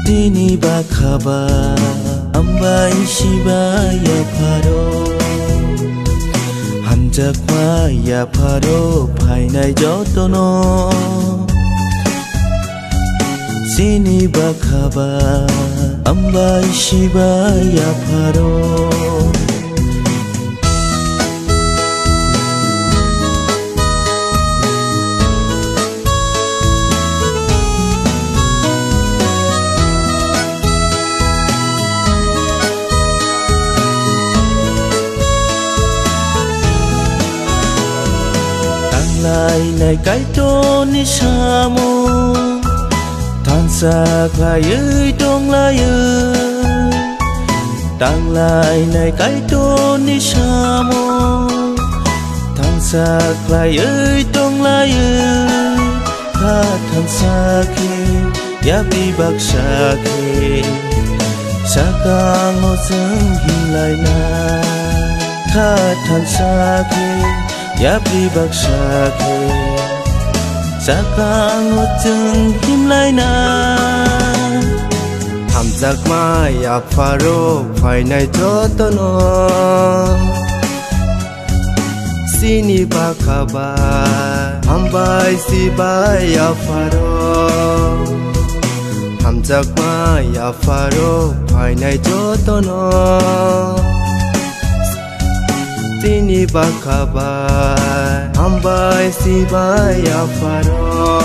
Dini bakaba ambai shibaya pharo Hamjakma ya pharo phainai jotono Dini bakaba ambai shibaya pharo Lai này cái trốn đi xa mô Than xa khai ơi trông lai ơi Đang lại này cái trốn đi xa mô Than xa khai ơi trông lai ơi Tha than xa khi Giáp đi bạc xa khi Xa ca ngô dân hình lại na Tha than xa khi Giáp đi bạc xa kê Xa ca ngô chân him lại na Hàm giặc ma ya pharo phải này cho tớ nó Sini bakaba Hambai si ba ya pharo Hàm giặc ma ya pharo phải này cho tớ nó Dini bakaba ambai sibaya pharo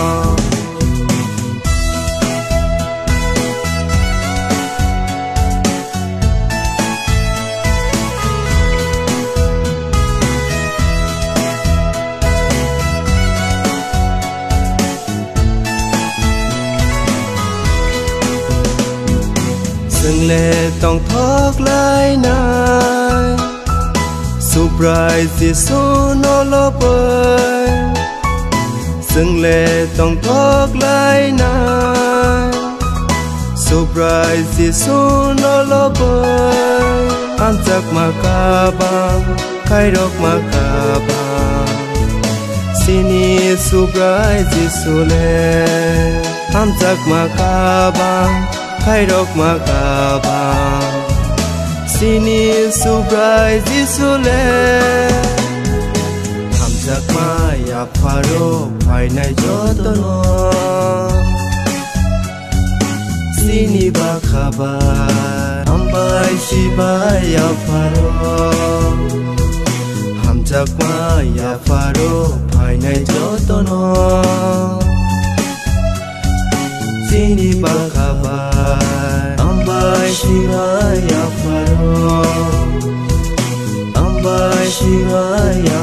Sừng lệ tòng thóc lại này Surprise so no lo bơi Sừng lệ tòng thóc lại này Surprise so no lo bơi Am chắc mà ca bang khai đọc mà ca bang Sini surprise so lệ Am chắc mà ca bang khai đọc mà ca bang Sini surprise sule Hamzak ma ya pharo phai nai jotono Sini bakaba ambai shibaya pharo Hamzak ma ya pharo phai nai jotono Sini bakaba ambai shibaya pharo Ambai shibaya